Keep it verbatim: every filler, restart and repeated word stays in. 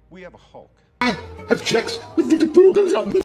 We have a Hulk. I have checks with little poodles on me.